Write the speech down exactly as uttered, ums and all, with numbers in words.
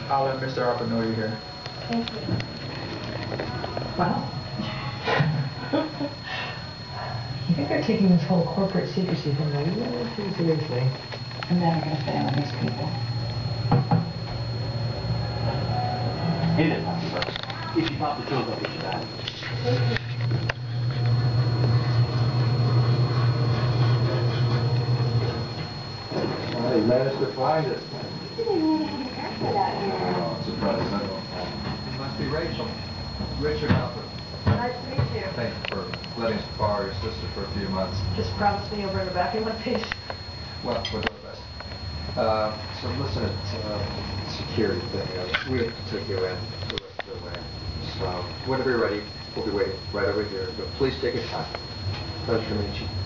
I'll let Mister Harper know you're here. Thank you. Wow. I think they're taking this whole corporate secrecy thing a little too seriously. I'm never going to fit in with these people. Hey there, Poppy Bucks. If you pop the pills, I'll get you back. Thank you. Well, you managed to find it. I didn't even have a haircut out here. Oh, surprised I don't. You must be Rachel. Richard Alfred. Nice to meet you. Thank you for letting us borrow your sister for a few months. Just promise me you'll bring her back in one piece. Well, we'll do our best. Uh, so listen, it's uh, security thing. Uh, we have to take you in the rest of the way. So whenever you're ready, we'll be waiting right over here. But please take your time. Pleasure to meet you.